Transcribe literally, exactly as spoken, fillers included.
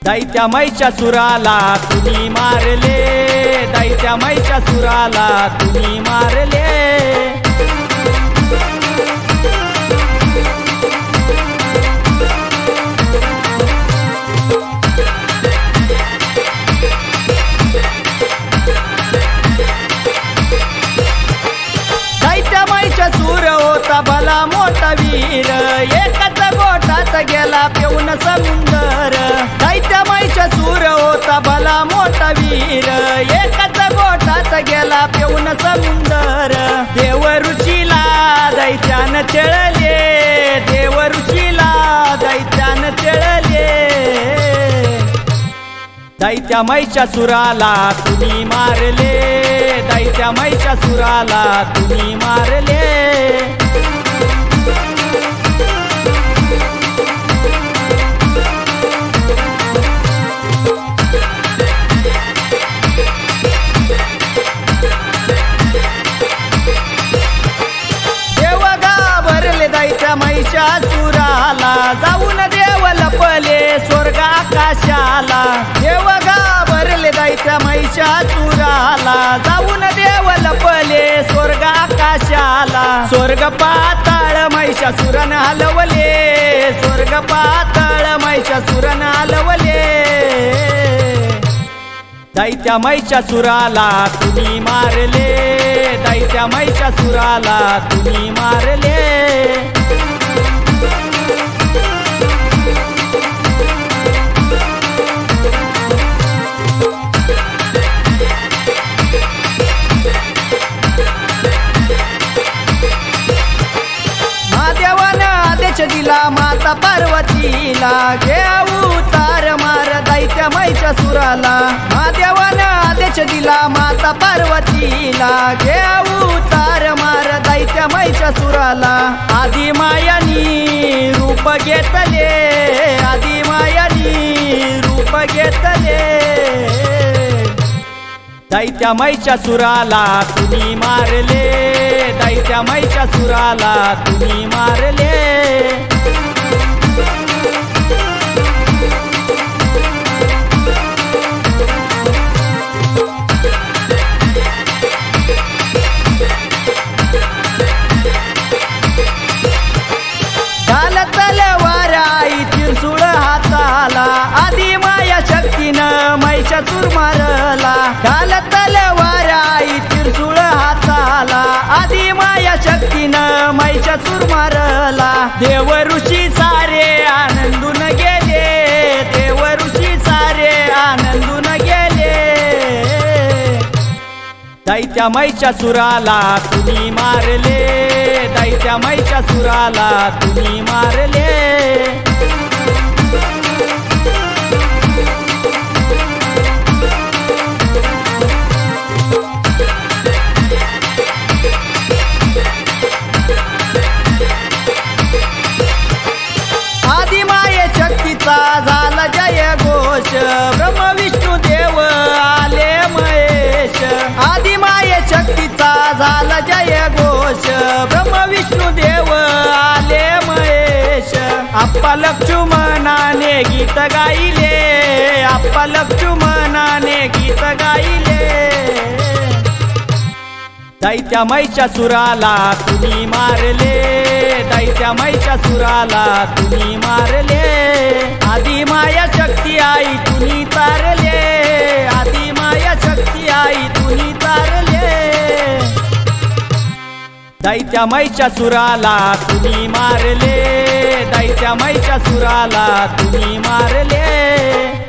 दैत्या महिषासुराला तुम्ही मारले, दैत्या महिषासुराला तुम्ही मारले। दैत्या महिषासुर होता भला मोठा वीर, एकाच गोठात गेला पिऊन समुंदर। दैत्या महिषासुर होता भला मोठा वीर, एकाच गोठात गेला पिऊन समुंदर। देव ऋषीला दैत्यान चळले, देव ऋषीला दैत्यान चळले। दैत्या महिषासुराला तुम्ही मारले, दैत्या महिषासुराला तुम्ही मारले। देव घाबरले दैत्या महिषासुराला, जाऊन देव लपले स्वर्ग आकाशाला। देव घाबरले दैत्या महिषासुराला, जाऊन देव लपले स्वर्ग आकाशाला। स्वर्ग पाताळ महिषासुरन हलवले, स्वर्ग पाताळ महिषासुरन हलवले। दैत्या महिषासुराला तुम्ही मारले, दैत्या महिषासुराला तुम्ही मारले। महादेवानं आदेश दिला माता पार्वतीला, घे अवतार मार दैत्या महिषासुराला। महादेवानं आदेश दिला माता पार्वतीला, घे अवतार मार दैत्या महिषासुराला। आदि मायानी रूप घेतले, आदि मायानी रूप घेतले। दैत्या महिषासुराला तुम्ही मारले, दैत्या महिषासुराला तुम्ही मारले। घाल तलवार आई त्रिशूळ हाताला, आदि माया शक्तीनं महिषासुर मारला। घाल तलवार आई त्रिशूळ हाताला, आदि माया शक्तीनं महिषासुर मारला। देव ऋषी सारे आनंदून गेले, देव ऋषी सारे आनंदून गेले। दैत्या महिषासुराला तुम्ही मारले, दैत्या महिषासुराला तुम्ही मारले। आदि माये शक्तीचा झाला जय घोष, ब्रह्म विष्णू देव आले महेश। आदि माये शक्तीचा झाला जय घोष, ब्रह्म विष्णू देव आले महेश। आप्पा लक्ष्मणाने गीत गायले, आप्पा लक्ष्मणाने गीत गायले। दैत्या महिषासुराला तुम्ही मारले, दैत्या महिषासुराला तुम्ही मारले। आदि माया शक्ती आई तुम्ही तारले, आदि माया शक्ती आई तुम्ही तारले। दैत्या महिषासुराला तुम्ही मारले, दैत्या महिषासुराला तुम्ही मारले।